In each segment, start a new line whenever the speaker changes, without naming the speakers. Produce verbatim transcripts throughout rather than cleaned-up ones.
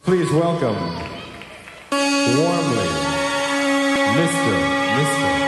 Please welcome, warmly, Mister Mister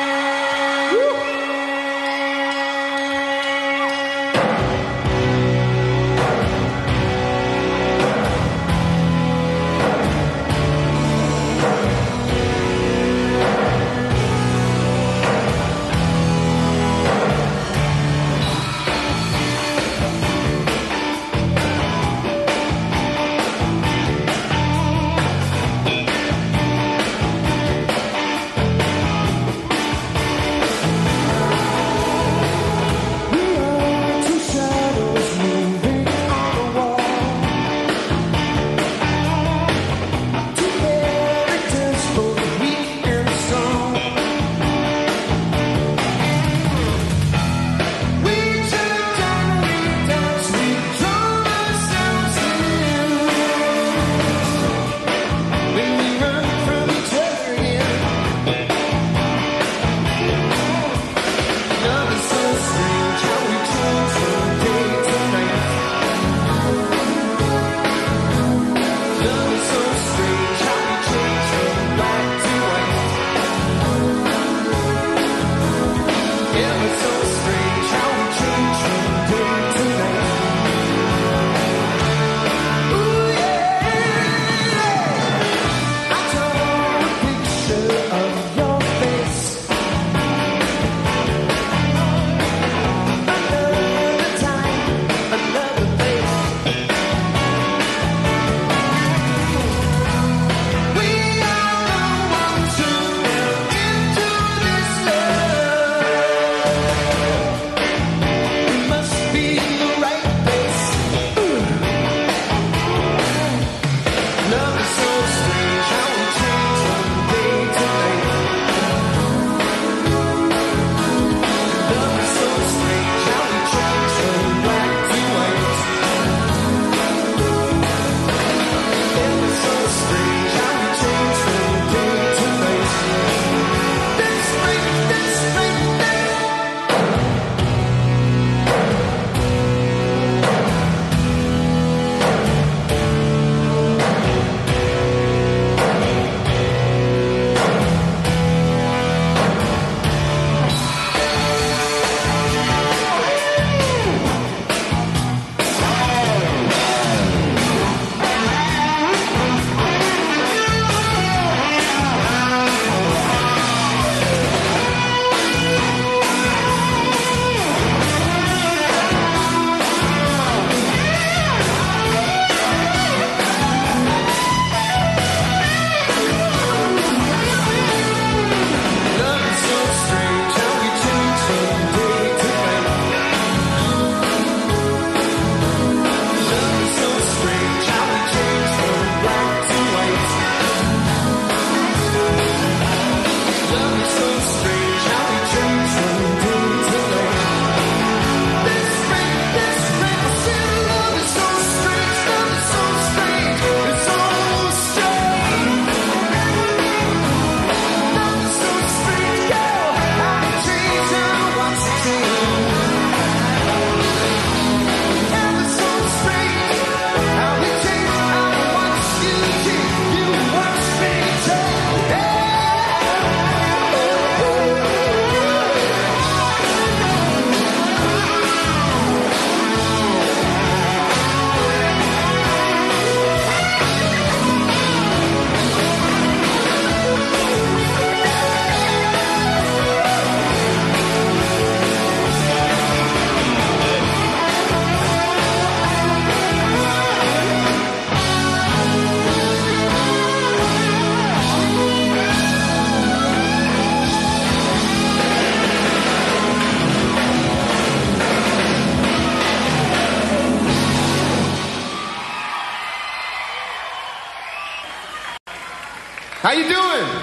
How you doing?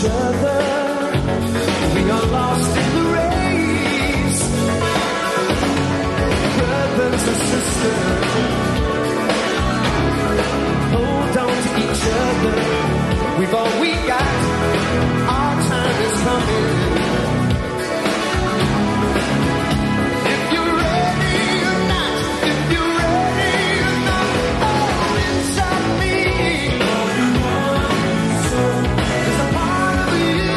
other. We are lost in the race, brothers and sisters. Hold on to each other. We've all we got. Our time is coming. If you're ready or not, if you're ready or not, oh, inside me, there's a part of you,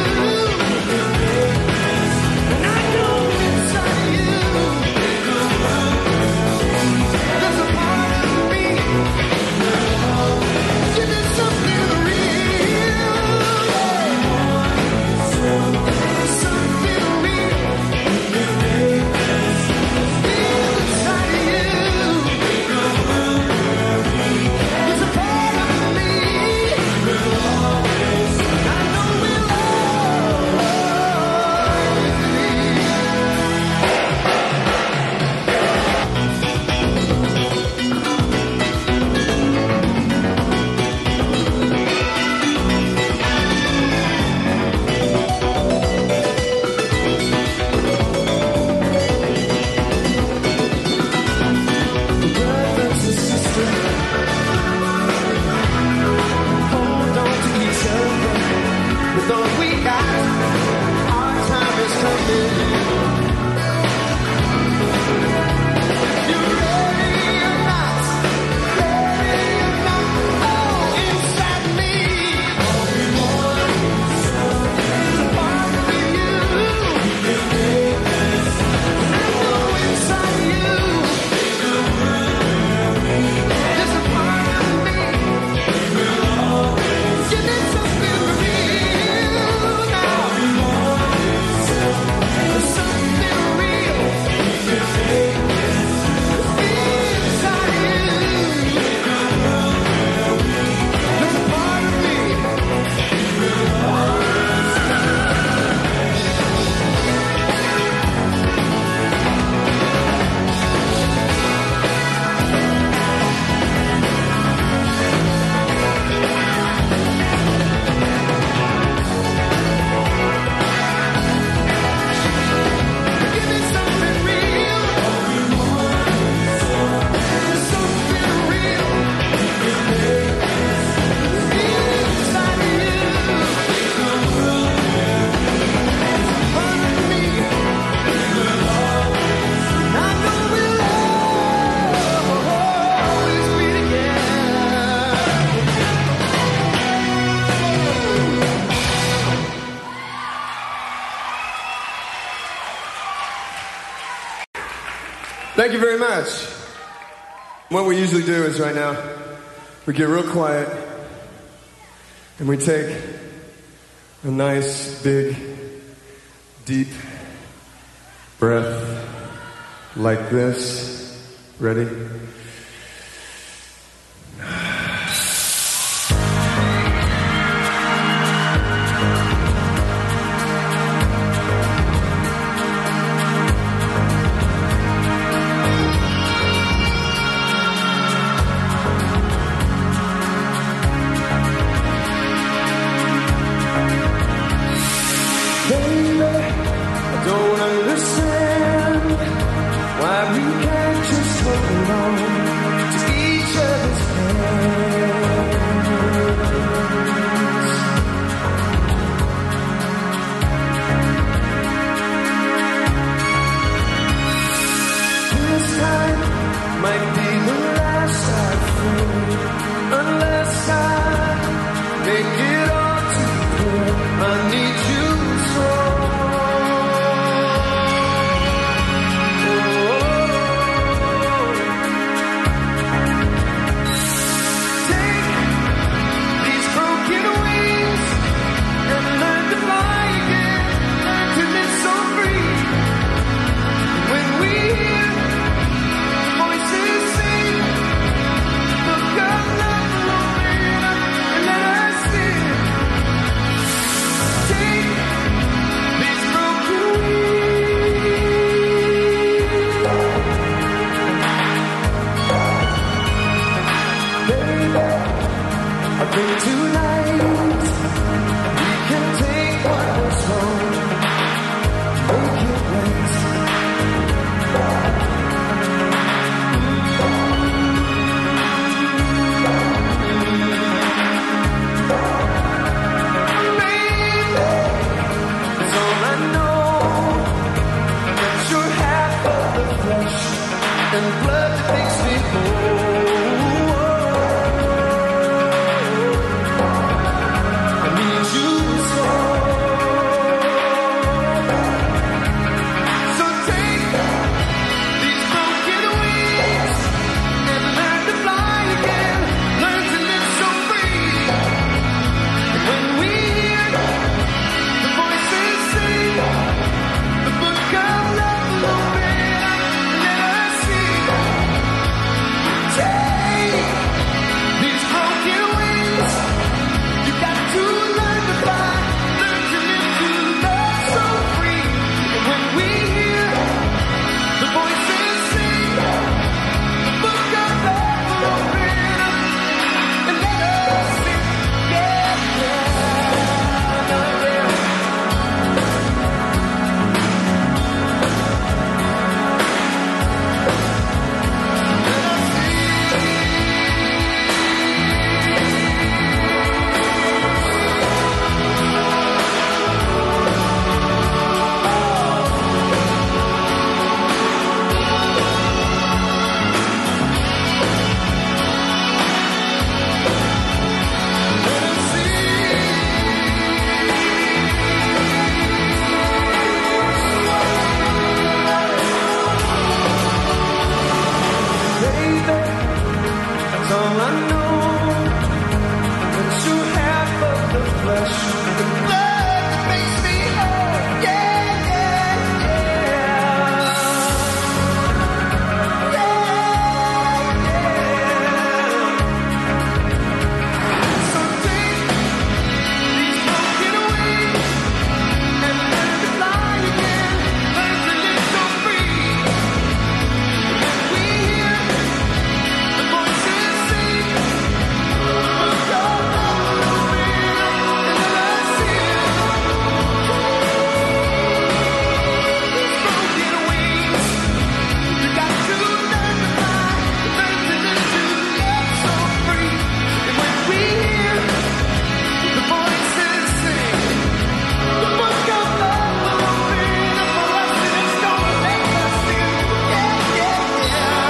and I know inside you, there's a part of me. Give me something real, something real. Feel inside of you. There's a part of me. I know we'll brothers and sisters, hold on to each other. With all we got, our time is coming. If you're ready or not, ready or not, oh, inside me, there's a part of you. I know inside you, there's a part of me. Give me something real now. There's something real inside you. There's a part of me. Give me something real. There's something real inside of you. Part of me. I know we'll always be together.
Thank you very much. What we usually do is right now, we get real quiet and we take a nice, big, deep breath like this. Ready?
Baby, I don't understand why we can't just hold on to each other's hands. This time might be the last I feel, unless I make it all too clear. I need you so. Oh, and blood that makes me whole. I need you so. So take these broken wings and learn to fly again. Learn to live so free. And when we hear the voices sing the book of love will open up and let us see. Take these broken wings. You got to learn to fly, learn to live, to love so free. And when we hear the voices sing, the book of love will open up and let us see. Yeah, yeah, yeah. Baby, that's all I know. That you have of the flesh, the blood that makes me whole. Yeah, yeah, yeah. Yeah, yeah. So take these broken wings and learn to fly again. Learn to live so free. When we hear the voices sing, the book of love will open up and let us see. These broken wings, you got to learn to fly, learn to live, to love so free. And when we hear the voices sing, the book of love will open up for us and it's gonna let us in. Yeah, yeah, yeah.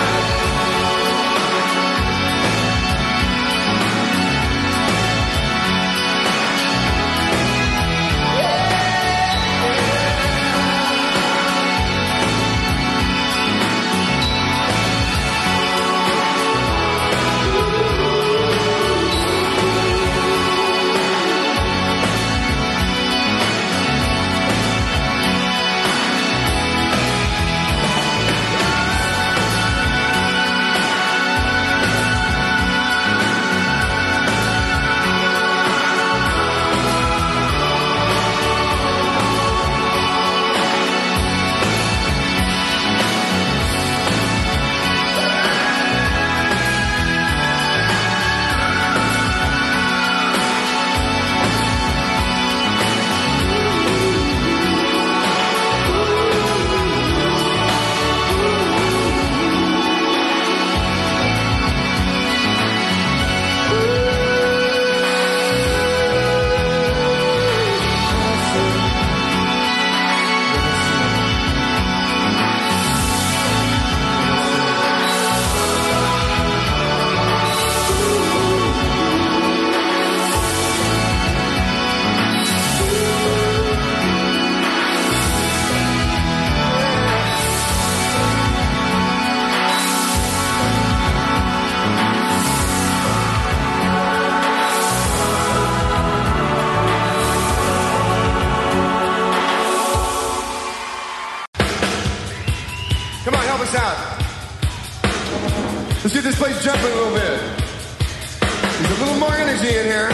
Come on, help us out. Let's get this place jumping a little bit. There's a little more energy in here.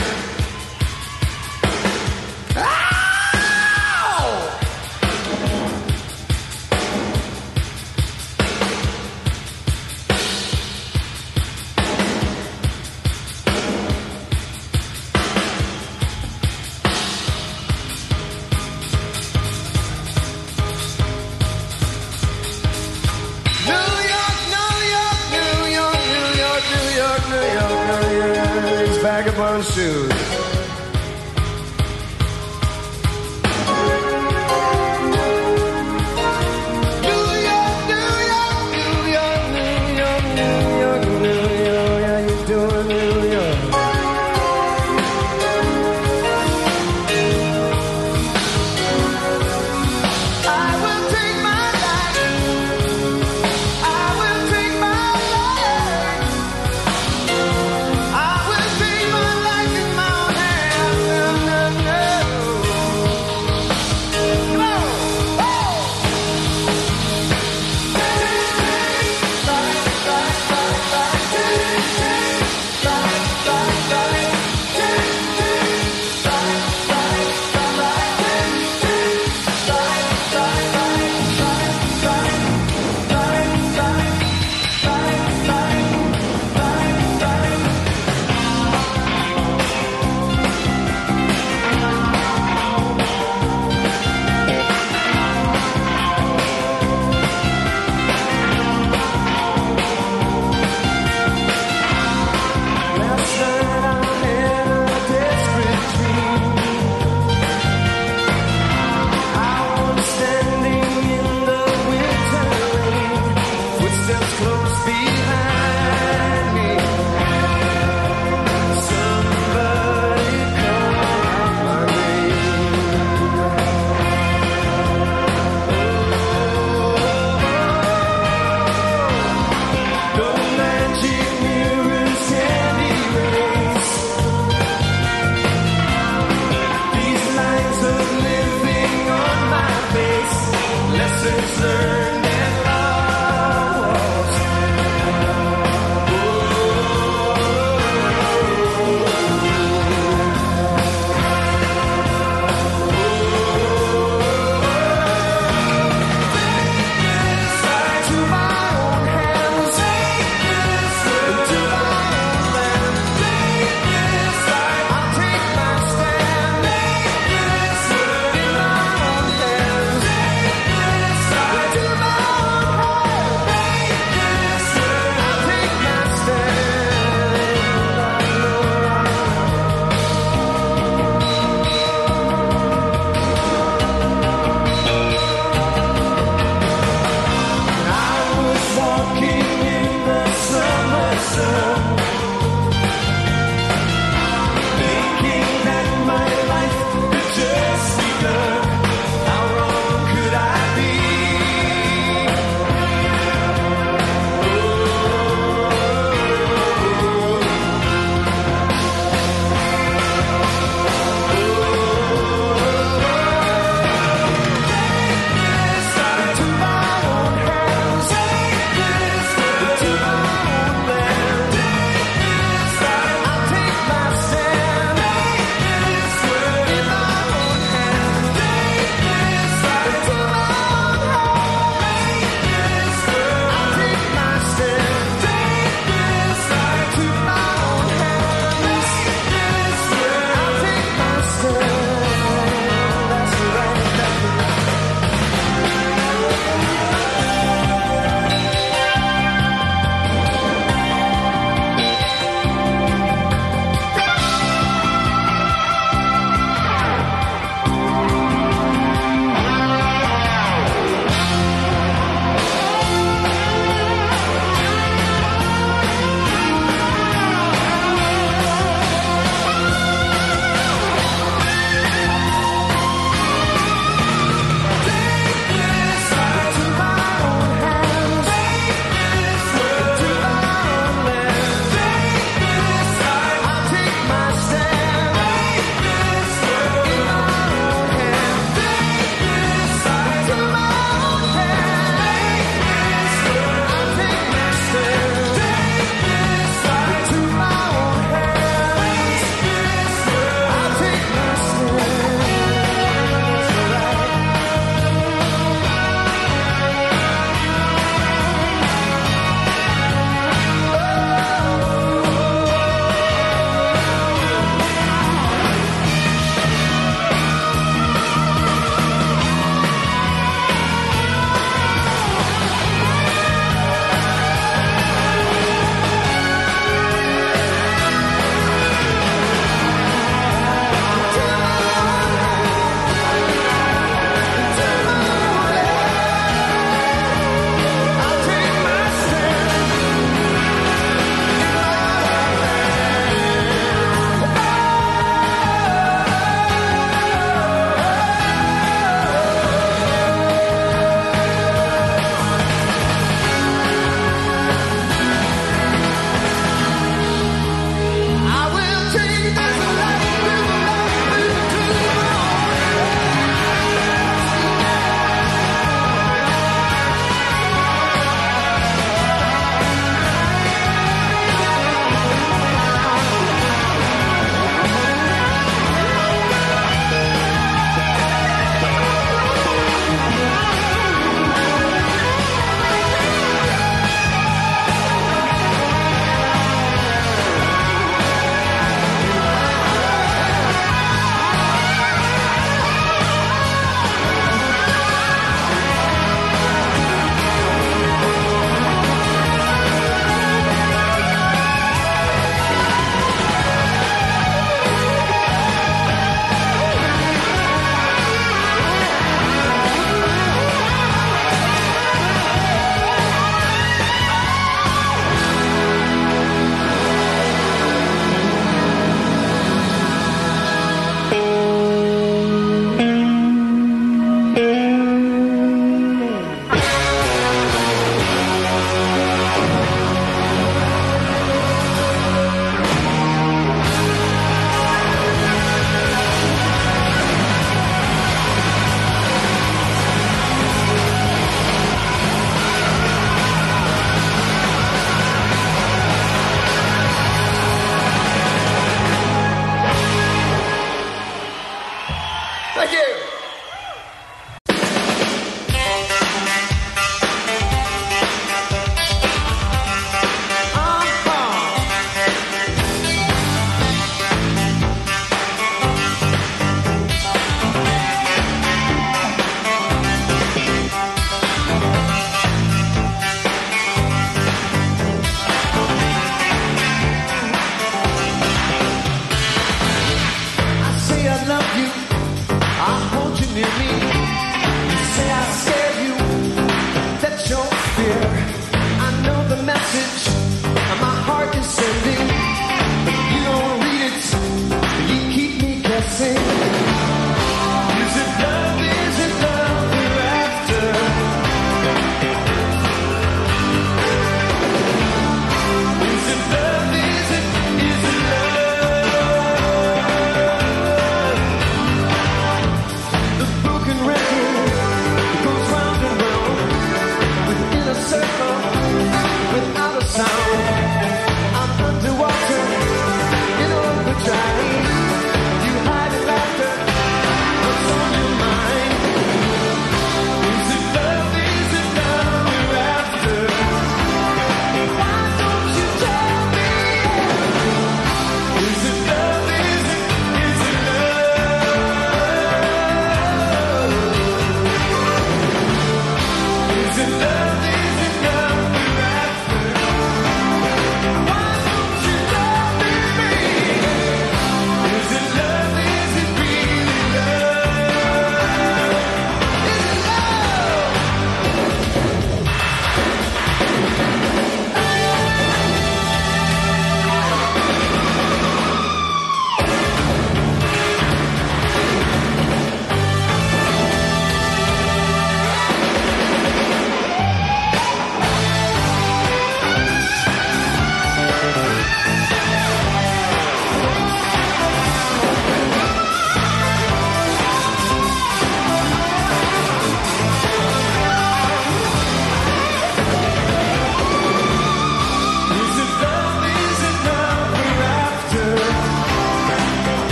Ow! New York, New York, New York, New York, New York, New York, New York, it's vagabond shoes. New York, New York, New York, New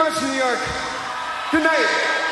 much, New York. Good night.